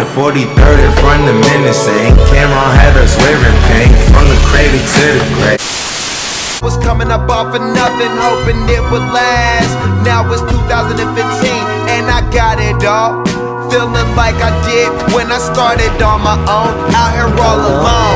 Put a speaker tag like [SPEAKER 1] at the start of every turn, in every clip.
[SPEAKER 1] 43rd in front of menacing. Cameron had us wearing paint from the cradle to the grave.
[SPEAKER 2] Was coming up off of nothing, hoping it would last. Now it's 2015 and I got it all. Feeling like I did when I started on my own. Out here all alone.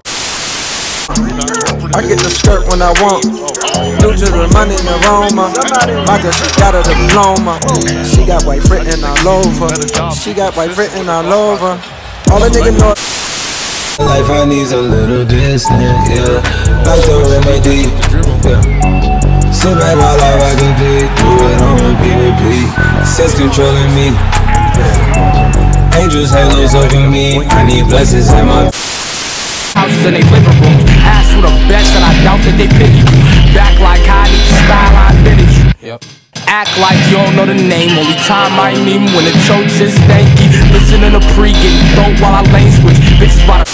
[SPEAKER 3] I get the skirt when I want. Due to the money and aroma. My girl, she got a diploma. She got white written all over. She got white written all over. All the niggas know.
[SPEAKER 4] Life I need a little distance, yeah. Back to remedy, yeah. Sit back while I rock a beat. Do it on repeat. Sense controlling me, yeah. Angels halos over me. I need blessings in my
[SPEAKER 5] houses and they living rooms. Ask for the best and I doubt that they pick you. Back like I need style, I vintage you. Yep. Act like you don't know the name. Only time I mean when the chokes is stanky. Listening to pre, getting dope while I lane switch. Bitches by the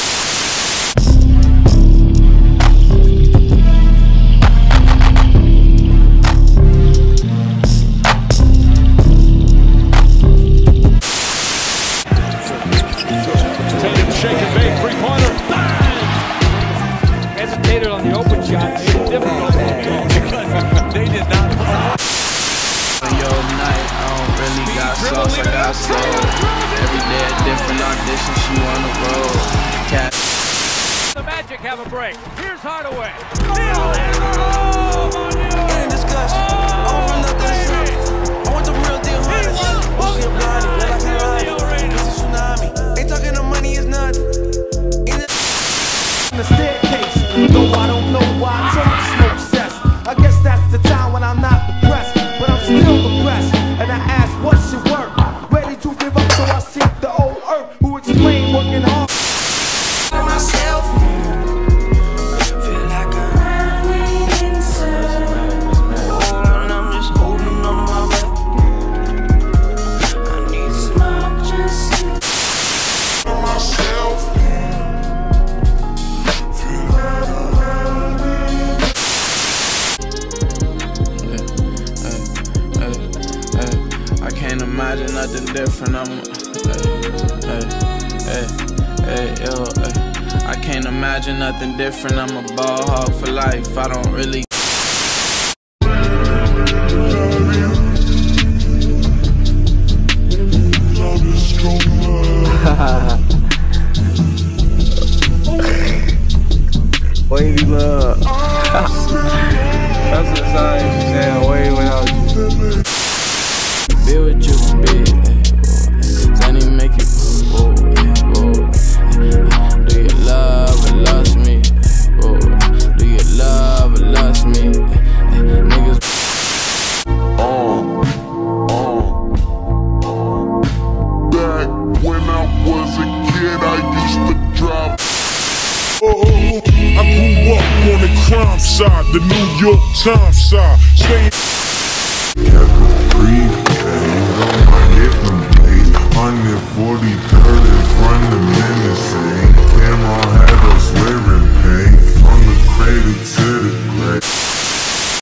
[SPEAKER 5] on the open shot, made it difficult. They did not.
[SPEAKER 6] Yo, night, I don't really got sauce, I got soul. Every day a different audition, she wanna roll. Cat.
[SPEAKER 5] The Magic have a break. Here's Hardaway.
[SPEAKER 7] Any discussion, I'm from nothing to something. I want the real deal, honey. She a blondie, well I can't lie. It's a tsunami. Ain't talking the money is nothing.
[SPEAKER 2] The staircase, though I don't know why I told smoke cess. I guess that's the time when I'm not depressed, but I'm still depressed. And I ask, what's your work? Ready to give up, so I seek the old earth who explain working hard.
[SPEAKER 7] Myself, feel like I'm inside. And I'm just holding on my breath. I need smoke just to myself.
[SPEAKER 6] I can't imagine nothing different. I can't imagine nothing different. I'm a ball hog for life. I don't really.
[SPEAKER 3] Wavy love. That's the sign she saying, wave without you.
[SPEAKER 6] Be with you, be. Sunny make it. Whoa, whoa. Do you love or lust me? Whoa. Do you love or lust me? Niggas.
[SPEAKER 8] Back when I was a kid, I used to drive. I grew up on the crime side, the New York Times side. Staying